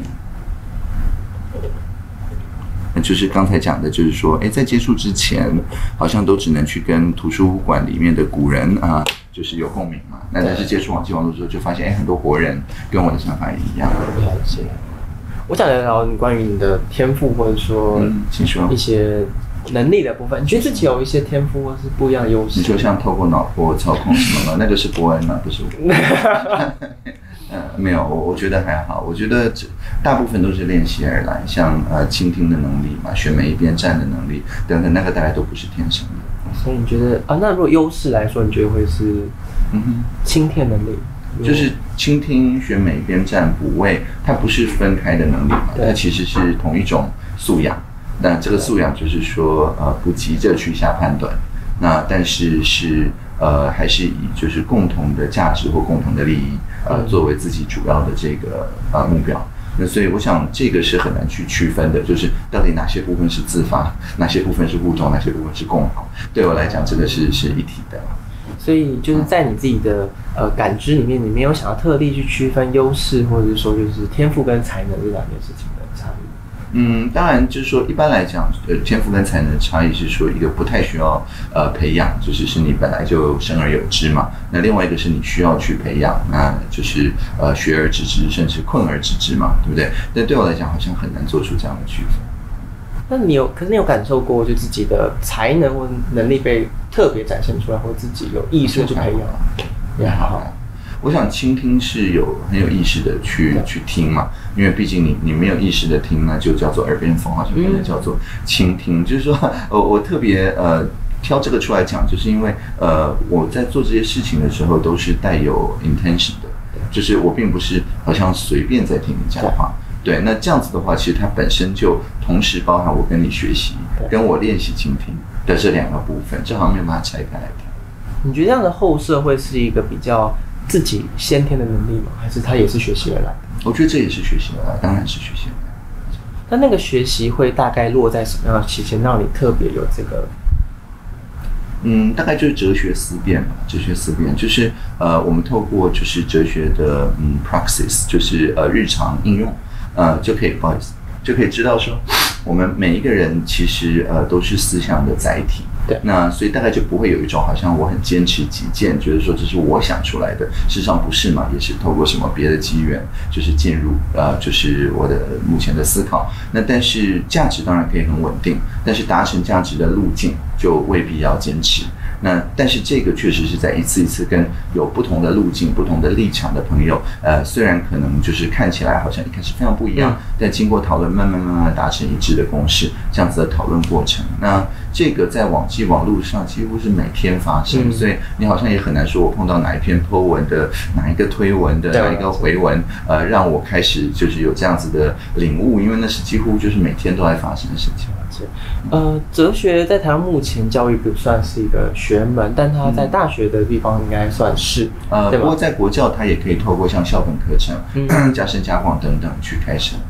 那就是刚才讲的，就是说，在接触之前，好像都只能去跟图书馆里面的古人啊，就是有共鸣嘛。那但是接触网际网络之后，就发现，很多活人跟我的想法也一样。 了解。我想聊聊你关于你的天赋，或者说， 请说一些能力的部分。你觉得自己有一些天赋或是不一样的优势？ 你说像透过脑波操控什么吗？那个是伯恩嘛，不是我。没有，我觉得还好。我觉得大部分都是练习而来，像倾听的能力嘛，选每一边站的能力等等，那个大概都不是天生的。 所以你觉得那如果优势来说，你觉得会是倾听能力？ 就是倾听、选每一边站补位，它不是分开的能力嘛，它其实是同一种素养。那这个素养就是说，不急着去下判断，那但是还是以就是共同的价值或共同的利益，作为自己主要的这个目标。那所以我想这个是很难去区分的，就是到底哪些部分是自发，哪些部分是互动，哪些部分是共好。对我来讲，这个是一体的。 所以就是在你自己的感知里面，你没有想要特地去区分优势，或者是说就是天赋跟才能这两件事情的差异。 当然就是说一般来讲，天赋跟才能的差异是说一个不太需要培养，就是你本来就生而有之嘛。那另外一个是你需要去培养，那就是学而知之，甚至困而知之嘛，对不对？但对我来讲好像很难做出这样的区分。 那可是你有感受过就自己的才能或能力被特别展现出来，或自己有意识去培养？ 也好。我想倾听是很有意识的去听嘛，因为毕竟你没有意识的听，那就叫做耳边风，好像可能叫做倾听。就是说，我特别挑这个出来讲，就是因为我在做这些事情的时候都是带有 intention 的，就是我并不是好像随便在听你讲话。对，那这样子的话，其实它本身就同时包含我跟你学习，跟我练习倾听的这2个部分，这好像没有办法拆开来看。你觉得这样的后设会是一个比较自己先天的能力吗？还是它也是学习而来的？ 我觉得这也是学习而来，当然是学习而来。 那个学习会大概落在什么样的期间，让你特别有这个？ 大概就是哲学思辨嘛。哲学思辨就是我们透过就是哲学的praxis， 就是日常应用。就可以知道说，我们每一个人其实都是思想的载体。对，那所以大概就不会有一种好像我很坚持己见，觉得说这是我想出来的，事实上不是嘛，也是透过什么别的机缘，就是进入就是我的目前的思考。那但是价值当然可以很稳定，但是达成价值的路径就未必要坚持。那但是这个确实是在一次一次跟有不同的路径、不同的立场的朋友，虽然可能就是看起来好像一开始非常不一样，但经过讨论，慢慢达成一致的共识，这样子的讨论过程。那这个在网络上几乎是每天发生，所以你好像也很难说我碰到哪一篇 po 文的、哪一个推文的、哪一个回文，让我开始就是有这样子的领悟，因为那是几乎就是每天都在发生的事情。 哲学在台湾目前教育不算是一个学门，但它在大学的地方应该算是，对吧？不过在国教它也可以透过像校本课程、加深加广等等去开设。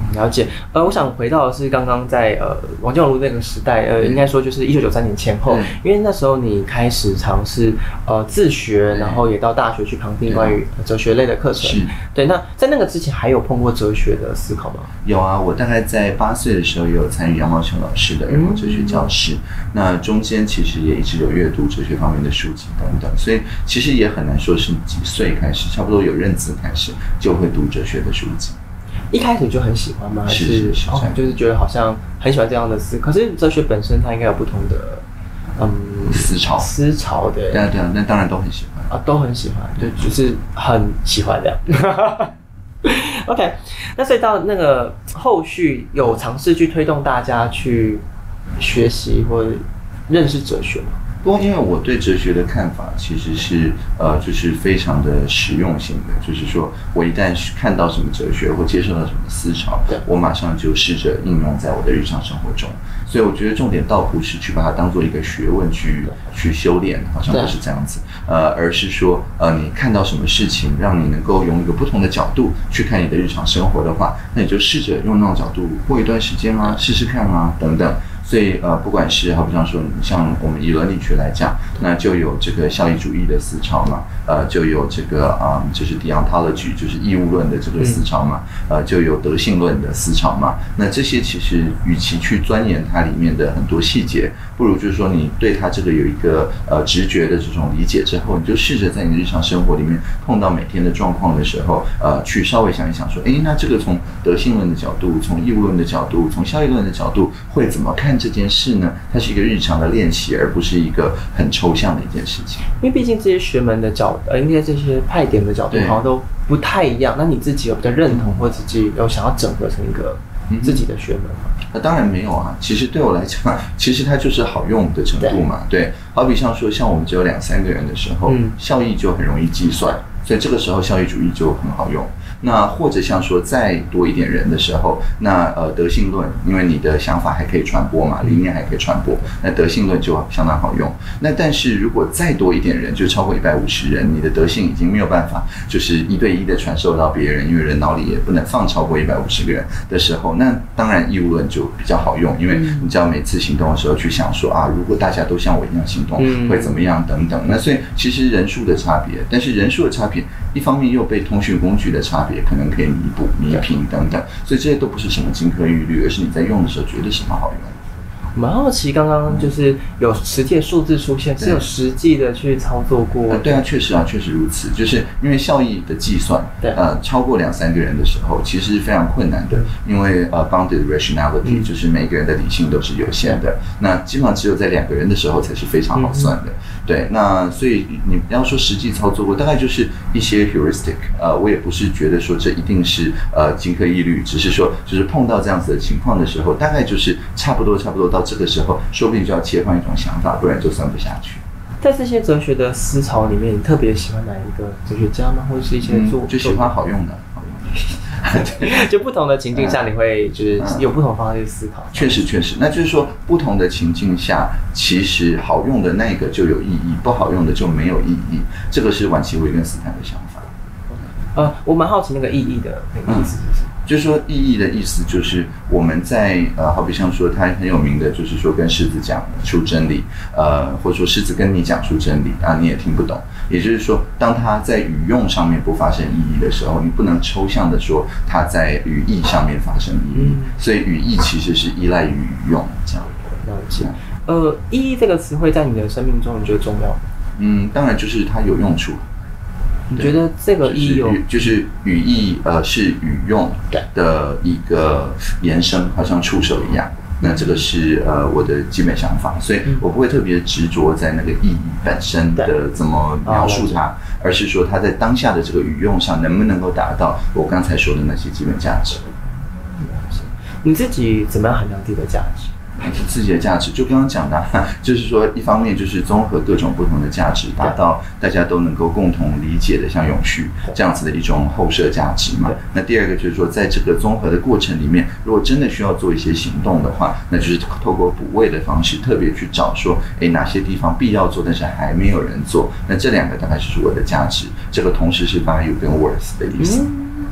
了解。我想回到的是刚刚在王建龙那个时代，应该说就是1993年前后，因为那时候你开始尝试自学，然后也到大学去旁听关于哲学类的课程。对，那在那个之前还有碰过哲学的思考吗？ 有啊，我大概在8岁的时候也有参与杨茂雄老师的儿童哲学教室，那中间其实也一直有阅读哲学方面的书籍等等，所以其实也很难说是几岁开始，差不多有认字开始就会读哲学的书籍。 一开始就很喜欢吗？还是就是觉得好像很喜欢这样的思考？可是哲学本身它应该有不同的思潮的。 对啊，那当然都很喜欢啊，都很喜欢，对，就是很喜欢这样。OK， 那所以到那个后续有尝试去推动大家去学习或认识哲学吗？ 不过，因为我对哲学的看法其实是就是非常的实用性的，就是说我一旦看到什么哲学或接受到什么思潮，我马上就试着应用在我的日常生活中。所以我觉得重点倒不是去把它当做一个学问去修炼，好像不是这样子，而是说你看到什么事情，让你能够用一个不同的角度去看你的日常生活的话，那你就试着用那种角度过一段时间啊，试试看啊，等等。所以不管是好比说，像我们以伦理学来讲，那就有这个效益主义的思潮嘛，就有这个就是 deontology， 就是义务论的这个思潮嘛，就有德性论的思潮嘛。那这些其实与其去钻研它里面的很多细节，不如就是说你对它这个有一个直觉的这种理解之后，你就试着在你的日常生活里面碰到每天的状况的时候，去稍微想一想说，那这个从德性论的角度，从义务论的角度，从效益论的角度会怎么看这件事呢？它是一个日常的练习，而不是一个很抽象的一件事情。 因为毕竟这些学门的应该这些派点的角度好像都不太一样。那你自己有比较认同，或自己有想要整合成一个自己的学门吗？ 当然没有啊。其实对我来讲，其实它就是好用的程度嘛。对，好比像我们只有2-3个人的时候，效益就很容易计算，所以这个时候效益主义就很好用。那或者像说再多一点人的时候，那德性论，因为你的想法还可以传播嘛，理念还可以传播，那德性论就相当好用。那但是如果再多一点人，就超过150人，你的德性已经没有办法就是1对1的传授到别人，因为人脑里也不能放超过150个人的时候，那当然义务论就比较好用，因为你只要每次行动的时候去想说如果大家都像我一样行动，会怎么样等等。那所以其实人数的差别，但是人数的差别一方面又被通讯工具的差别可能可以弥补、弥平等等，所以这些都不是什么金科玉律，而是你在用的时候觉得什么好用。 蛮好奇，刚刚就是有实际的数字出现，是有实际的去操作过？ 对啊，确实如此。就是因为效益的计算，超过2-3个人的时候，其实是非常困难的，因为bounded rationality，就是每个人的理性都是有限的。那基本上只有在2个人的时候才是非常好算的。对，那所以你要说实际操作过，大概就是一些 heuristic。我也不是觉得说这一定是金科玉律，只是说就是碰到这样子的情况的时候，大概就是差不多到这个时候，说不定就要切换一种想法，不然就算不下去。 在这些哲学的思潮里面，你特别喜欢哪一个哲学家吗？或者是一些就喜欢好用的。 就不同的情境下，你会就是有不同方式去思考。 确实，那就是说，不同的情境下，其实好用的那个就有意义，不好用的就没有意义。这个是晚期维根斯坦的想法。 我蛮好奇那个意义的那个意思是什么？ 就是说，意义的意思就是我们在好比像说他很有名的，就是说跟狮子讲出真理，或者说狮子跟你讲出真理你也听不懂。也就是说，当他在语用上面不发生意义的时候，你不能抽象的说他在语义上面发生意义。所以语义其实是依赖于语用这样。 了解。意义这个词汇在你的生命中，你觉得重要吗？ 当然就是它有用处。 你觉得这个意义就是语义是语用的一个延伸，好像触手一样。那这个是我的基本想法，所以我不会特别执着在那个意义本身的怎么描述它，而是说它在当下的这个语用上能不能够达到我刚才说的那些基本价值。 你自己怎么样衡量自己的价值？ 自己的价值就刚刚讲的，就是说一方面就是综合各种不同的价值，达到大家都能够共同理解的像永续这样子的一种后设价值嘛。那第二个就是说，在这个综合的过程里面，如果真的需要做一些行动的话，那就是透过补位的方式，特别去找说，哪些地方必要做，但是还没有人做。那这2个大概就是我的价值，这个同时是 value 跟 worth 的意思。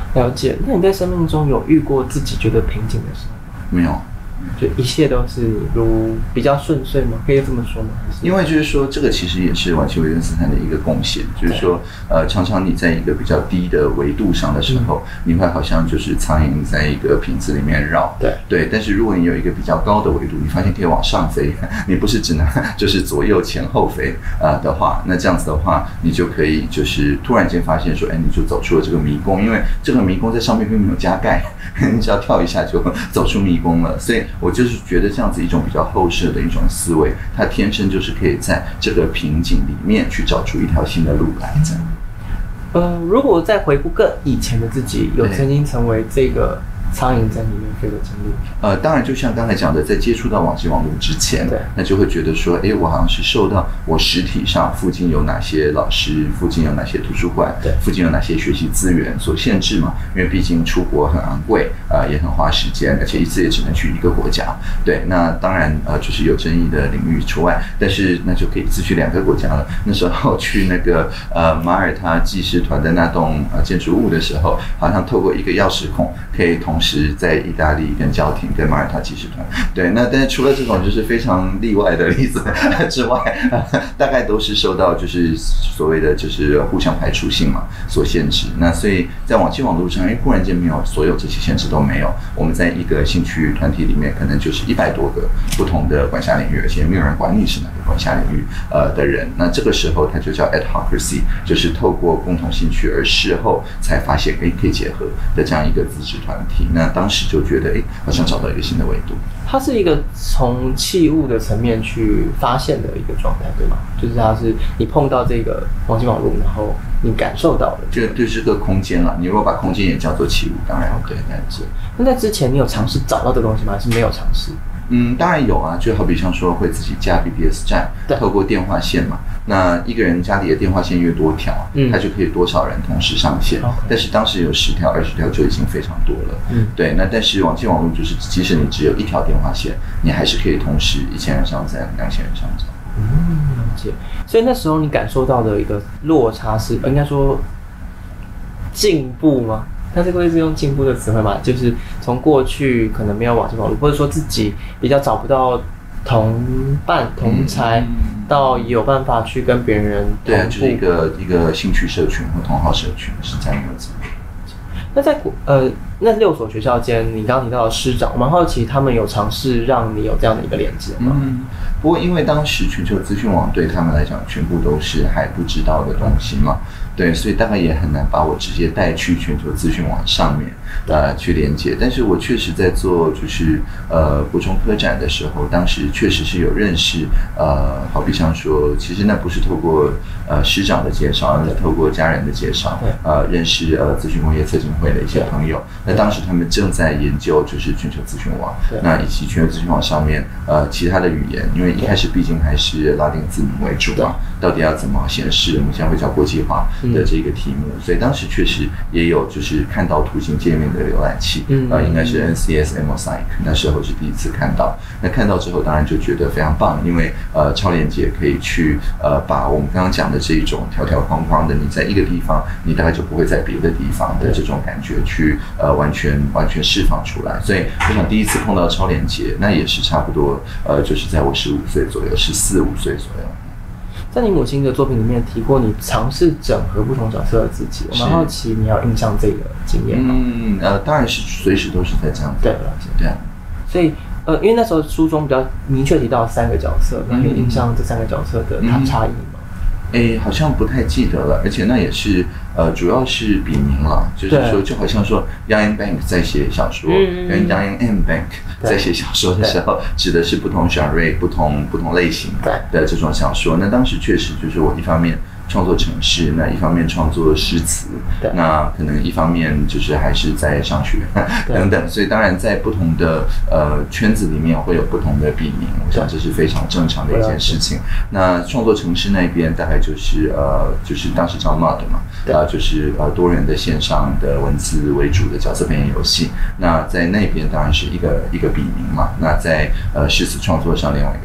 了解。那你在生命中有遇过自己觉得瓶颈的时候吗？ 没有。 就一切都是如比较顺遂吗？可以这么说吗？ 因为就是说，这个其实也是晚期维根斯坦的一个贡献，就是说，常常你在一个比较低的维度上的时候，你会好像就是苍蝇在一个瓶子里面绕，对。但是如果你有一个比较高的维度，你发现可以往上飞，你不是只能就是左右前后飞的话，那这样子的话，你就可以就是突然间发现说，你就走出了这个迷宫，因为这个迷宫在上面并没有加盖，你只要跳一下就走出迷宫了，所以。我就是觉得这样子一种比较后设的一种思维，它天生就是可以在这个瓶颈里面去找出一条新的路来。这样。 如果再回顾更以前的自己，有曾经成为这个苍蝇在里面飞的经历？ 当然就像刚才讲的，在接触到网际网络之前，那就会觉得说，我好像是受到我实体上附近有哪些老师，附近有哪些图书馆，附近有哪些学习资源所限制嘛。因为毕竟出国很昂贵，也很花时间，而且一次也只能去一个国家。对，那当然就是有争议的领域除外，但是那就可以一次去2个国家了。那时候去那个马耳他技师团的那栋建筑物的时候，好像透过一个钥匙孔可以同时在意大利跟教廷跟马耳他技师团。对，那但是除了这种就是非常例外的例子之外，大概都是受到就是所谓的就是互相排除性嘛所限制。那所以在网际网络上，忽然间没有所有这些限制都没有。我们在一个兴趣团体里面，可能就是100多个不同的管辖领域，而且没有人管你是哪个管辖领域的人。那这个时候它就叫 adhocacy， 就是透过共同兴趣而事后才发现可以结合的这样一个自治团体。那当时就觉得好像找到一个新的维度。 它是一个从器物的层面去发现的一个状态，对吗？就是它是你碰到这个网际网络，然后你感受到了， 这就是个空间了。你如果把空间也叫做器物，当然对，那是。 那在之前你有尝试找到这个东西吗？还是没有尝试？ 当然有啊，就好比像说会自己架 BBS 站，透过电话线嘛。那一个人家里的电话线越多条，他就可以多少人同时上线。但是当时有10条、20条就已经非常多了。对。那但是网际网络就是，即使你只有1条电话线，你还是可以同时1000人上站、2000人上站。 了解。所以那时候你感受到的一个落差是，应该说进步吗？它这个会是用进步的词汇嘛？就是从过去可能没有网际网络，或者说自己比较找不到同伴同才，到有办法去跟别人对啊，就是一个兴趣社群或同好社群是这样子。 那在那6所学校间，你刚刚提到的师长，我蛮好奇他们有尝试让你有这样的一个连接吗？ 不过因为当时全球资讯网对他们来讲全部都是还不知道的东西嘛。对，所以大概也很难把我直接带去全球资讯网上面去连接。但是我确实在做就是国中科展的时候，当时确实是有认识好比像说，其实那不是透过师长的介绍，而是透过家人的介绍认识资讯工业策进会的一些朋友。那当时他们正在研究就是全球资讯网，那以及全球资讯网上面其他的语言，因为一开始毕竟还是拉丁字母为主嘛，到底要怎么显示我们现在会叫国际化的这个题目，所以当时确实也有就是看到图形界面的浏览器，应该是 NCS Mosaic， 那时候是第一次看到。那看到之后，当然就觉得非常棒，因为超连接可以去把我们刚刚讲的这一种条条框框的，你在一个地方，你大概就不会在别的地方的这种感觉去完全释放出来。所以我想第一次碰到超连接，那也是差不多就是在我15岁左右，14、15岁左右。 在你母亲的作品里面提过，你尝试整合不同角色的自己，我蛮好奇你要印象这个经验吗？ 当然是随时都是在这样子。对啊。 所以因为那时候书中比较明确提到3个角色，那有印象这3个角色的差异吗？ 好像不太记得了，而且那也是主要是笔名了，就是说就好像说 Yang Bank 在写小说，跟 Yang M Bank 在写小说的时候，指的是不同genre、不同类型的这种小说。那当时确实就是我一方面创作程式，那一方面创作诗词，那可能一方面就是还是在上学等等，所以当然在不同的圈子里面会有不同的笔名，我想这是非常正常的一件事情。那创作程式那边大概就是当时叫 MUD 嘛，就是多人的线上的文字为主的角色扮演游戏。那在那边当然是一个笔名嘛，那在诗词创作上另外一个笔名。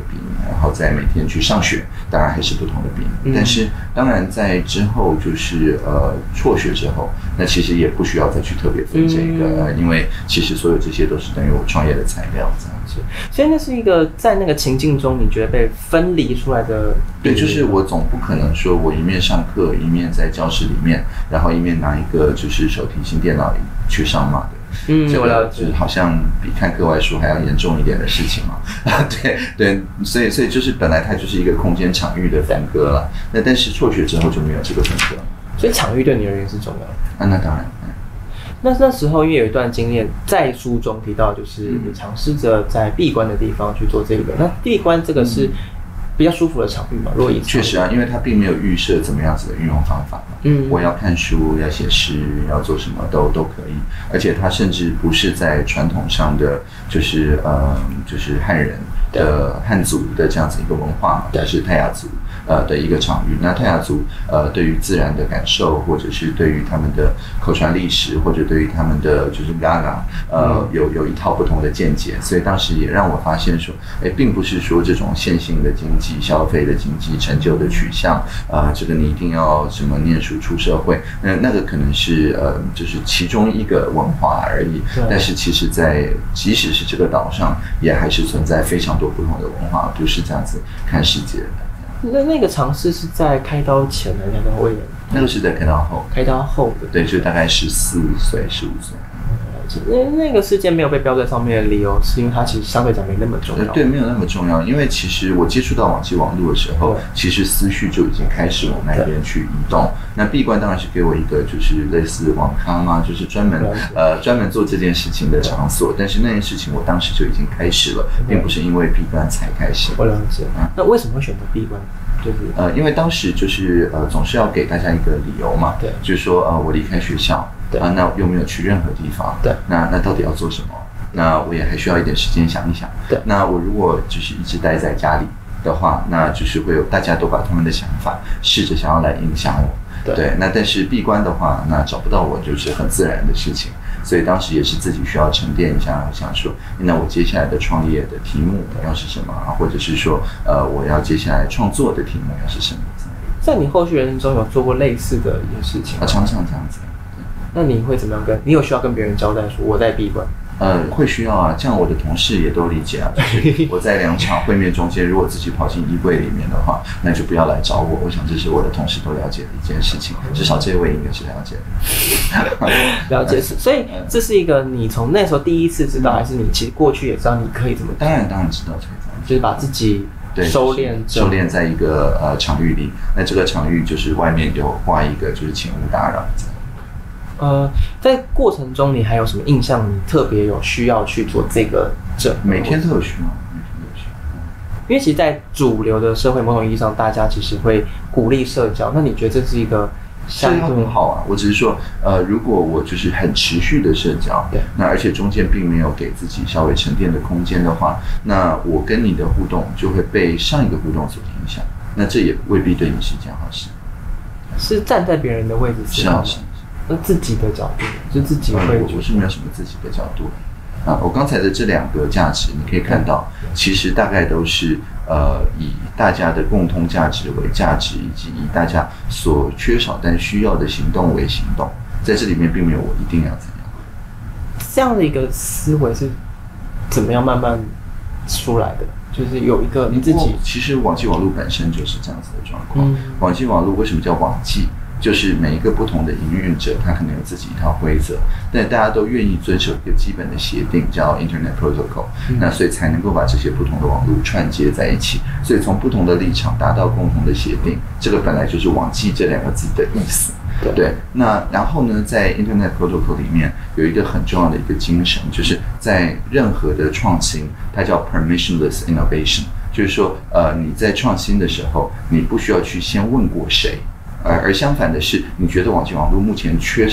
然后再每天去上学，当然还是不同的病。但是当然在之后就是辍学之后，那其实也不需要再去特别分这个，因为其实所有这些都是等于我创业的材料这样子。 所以那是一个在那个情境中，你觉得被分离出来的。 对，就是我总不可能说我一面上课，一面在教室里面，然后一面拿一个就是手提型电脑去上嘛的。这个就是好像比看课外书还要严重一点的事情嘛。对，所以就是本来它就是一个空间场域的分割了。那但是辍学之后就没有这个分割。 所以场域对你而言是重要的。 那当然。 那时候因为有一段经验，在书中提到，就是你尝试着在闭关的地方去做这个。那闭关这个是比较舒服的场域嘛？如果确实啊，因为它并没有预设怎么样子的运用方法嘛。我要看书，要写诗，要做什么都可以。而且它甚至不是在传统上的，就是汉人的汉族的这样子一个文化嘛，它是泰雅族的一个场域。那泰雅族对于自然的感受，或者是对于他们的口传历史，或者对于他们的就是嘎嘎有一套不同的见解。所以当时也让我发现说，并不是说这种线性的经济、消费的经济、成就的取向这个你一定要什么念书出社会，那个可能是就是其中一个文化而已。但是其实即使是这个岛上，也还是存在非常多不同的文化，不是这样子看世界的。 那个尝试是在开刀前还是开刀后？ 那个是在开刀后。 开刀后的。 对，就大概14岁、15岁。 那个事件没有被标在上面的理由，是因为它其实相对讲没那么重要。 对，没有那么重要。因为其实我接触到网际网路的时候，其实思绪就已经开始往那边去移动。那闭关当然是给我一个就是类似网咖嘛，就是专门做这件事情的场所。但是那件事情我当时就已经开始了，并不是因为闭关才开始。 我了解。那为什么会选择闭关？就是因为当时就是总是要给大家一个理由嘛，对，就是说我离开学校。那又没有去任何地方，对，那到底要做什么？那我也还需要一点时间想一想。对，那我如果就是一直待在家里的话，那就是会有大家都把他们的想法试着想要来影响我。对，那但是闭关的话，那找不到我就是很自然的事情。所以当时也是自己需要沉淀一下，想说，那我接下来的创业的题目要是什么，或者是说，我要接下来创作的题目要是什么？ 在你后续人生中有做过类似的一些事情吗？ 常常这样子。 那你会怎么样你有需要跟别人交代说我在闭关？ 会需要啊，这样我的同事也都理解啊。就是我在2场会面中间，如果自己跑进衣柜里面的话，那就不要来找我。我想这是我的同事都了解的一件事情，至少这位应该是了解的。 了解，所以这是一个你从那时候第一次知道，还是你其实过去也知道你可以这么？ 当然知道， 就是把自己收敛在一个场域里。那这个场域就是外面有挂一个就是请勿打扰。 在过程中你还有什么印象？你特别有需要去做这个每天都有需要。 因为其实，在主流的社会某种意义上，大家其实会鼓励社交。那你觉得这是一个社交很好啊？我只是说，如果我就是很持续的社交，对，那而且中间并没有给自己稍微沉淀的空间的话，那我跟你的互动就会被上一个互动所影响。那这也未必对你是一件好事。 是站在别人的位置思考吗？是。那自己的角度，就自己会， 我是没有什么自己的角度我刚才的这2个价值，你可以看到，其实大概都是以大家的共同价值为价值，以及以大家所缺少但需要的行动为行动，在这里面并没有我一定要怎样。 这样的一个思维是怎么样慢慢出来的？就是有一个你自己， 其实网际网路本身就是这样子的状况。网际网路为什么叫网际？就是每一个不同的营运者，他可能有自己一套规则，但大家都愿意遵守一个基本的协定，叫 Internet Protocol。那所以才能够把这些不同的网路串接在一起。所以从不同的立场达到共同的协定，这个本来就是网际这2个字的意思。对。那然后呢，在 Internet Protocol 里面有一个很重要的一个精神，就是在任何的创新，它叫 Permissionless Innovation， 就是说，你在创新的时候，你不需要去先问过谁。而相反的是，你觉得网际网路目前缺什么？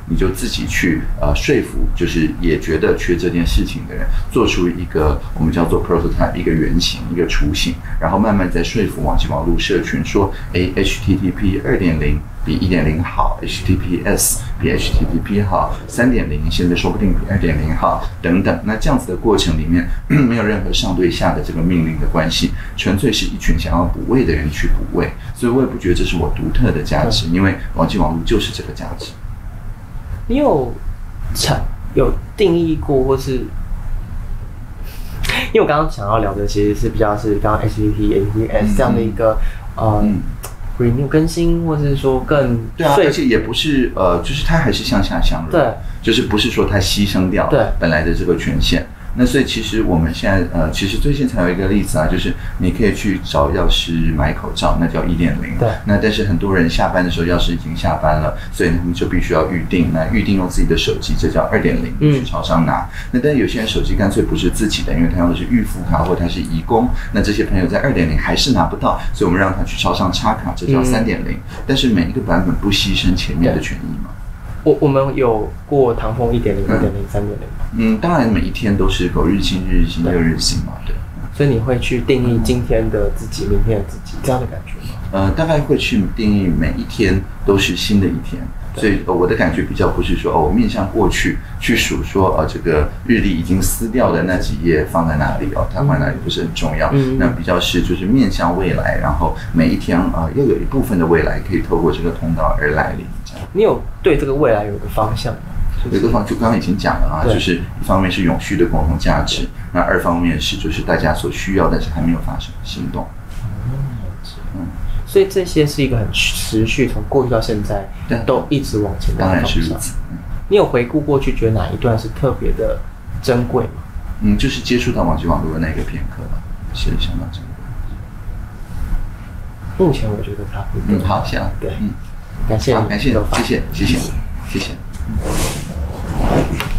你就自己去说服，就是也觉得缺这件事情的人，做出一个我们叫做 prototype 一个原型一个雏形，然后慢慢再说服网际网络社群说，HTTP 2.0比1.0好 ，HTTPS 比 HTTP 好，3.0现在说不定比2.0好，等等。那这样子的过程里面，没有任何上对下的这个命令的关系，纯粹是一群想要补位的人去补位。所以我也不觉得这是我独特的价值，因为网际网络就是这个价值。 你有定义过，或是因为我刚刚想要聊的其实是比较是刚刚 HTTP、HTTPS 这样的一个renew 更新，或者是说更对啊，而且也不是就是它还是向下相容， 对， 就是不是说它牺牲掉本来的这个权限。那所以其实我们现在其实最近才有一个例子啊，就是你可以去找药师买口罩，那叫1.0。 对。 那但是很多人下班的时候，药师已经下班了，所以他们就必须要预定。那预定用自己的手机，这叫2.0，去超商拿。那但是有些人手机干脆不是自己的，因为他用的是预付卡或他是移工。那这些朋友在2.0还是拿不到，所以我们让他去超商插卡，这叫3.0。但是每一个版本不牺牲前面的权益嘛。 我们有过唐凤1.0、2.0、3.0。 当然每一天都是狗日新日日新又日新嘛，对。 所以你会去定义今天的自己、明天的自己这样的感觉吗？ 大概会去定义每一天都是新的一天，所以我的感觉比较不是说我面向过去去数说这个日历已经撕掉的那几页放在哪里它放在哪里不是很重要，那比较是就是面向未来，然后每一天要有一部分的未来可以透过这个通道而来临。 你有对这个未来有个方向吗？ 有个就刚刚已经讲了就是一方面是永续的共同价值，那二方面是就是大家所需要但是还没有发生的行动。 所以这些是一个很持续，从过去到现在都一直往前的方向。 当然是如此。 你有回顾过去，觉得哪一段是特别的珍贵吗？ 就是接触到网际网络的那个片刻吧，是相当珍贵。 目前我觉得差不多。 好，行， 对，感谢， 好，感谢，谢谢。